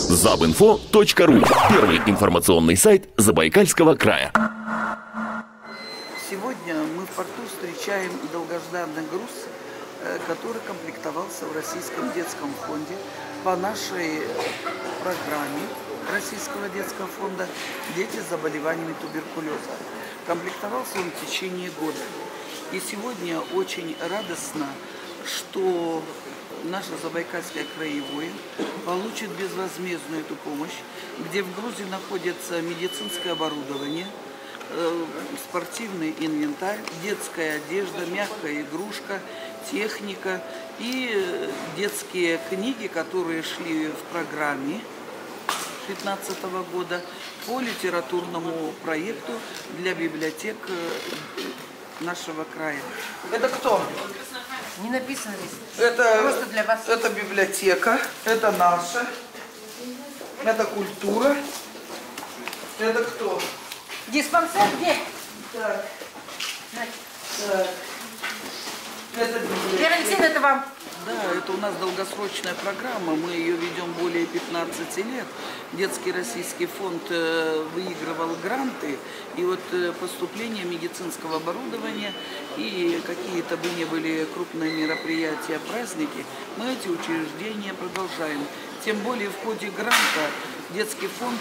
Забинфо.ру. Первый информационный сайт Забайкальского края. Сегодня мы в порту встречаем долгожданный груз, который комплектовался в Российском детском фонде по нашей программе Российского детского фонда «Дети с заболеваниями туберкулеза». Комплектовался он в течение года. И сегодня очень радостно, что наше Забайкальское краевое получит безвозмездную эту помощь, где в грузе находится медицинское оборудование, спортивный инвентарь, детская одежда, мягкая игрушка, техника и детские книги, которые шли в программе 2015 года по литературному проекту для библиотек нашего края. Это кто? Не написано здесь. Это, просто для вас. Это библиотека, это наша, это культура. Это кто? Диспансер где? Так. Так. Это библиотека. Карантин это вам. Да, это у нас долгосрочная программа, мы ее ведем более 15 лет. Детский российский фонд выигрывал гранты, и вот поступление медицинского оборудования и какие-то бы ни были крупные мероприятия, праздники, мы эти учреждения продолжаем. Тем более в ходе гранта детский фонд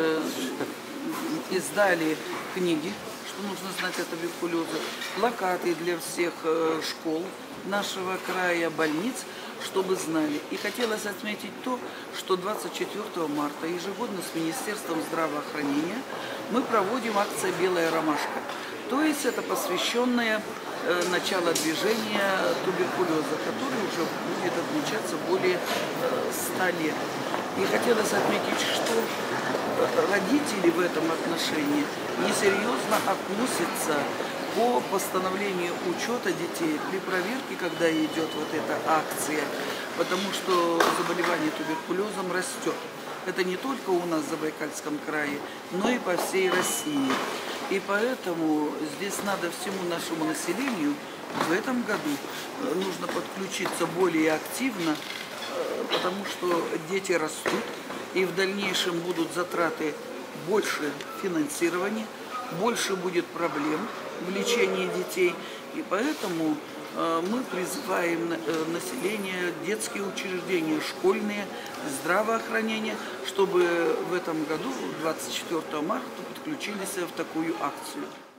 издали книги, что нужно знать о туберкулезе, плакаты для всех школ нашего края, больниц, чтобы знали. И хотелось отметить то, что 24 марта ежегодно с Министерством здравоохранения мы проводим акцию «Белая ромашка». То есть это посвященное начало движения туберкулеза, который уже будет отмечаться более 100 лет. И хотелось отметить, что родители в этом отношении несерьезно относятся по постановлению учета детей при проверке, когда идет вот эта акция, потому что заболевание туберкулезом растет. Это не только у нас в Забайкальском крае, но и по всей России. И поэтому здесь надо всему нашему населению в этом году нужно подключиться более активно, потому что дети растут, и в дальнейшем будут затраты больше финансирования, больше будет проблем в лечении детей. И поэтому мы призываем население, детские учреждения, школьные, здравоохранение, чтобы в этом году, 24 марта, подключились в такую акцию.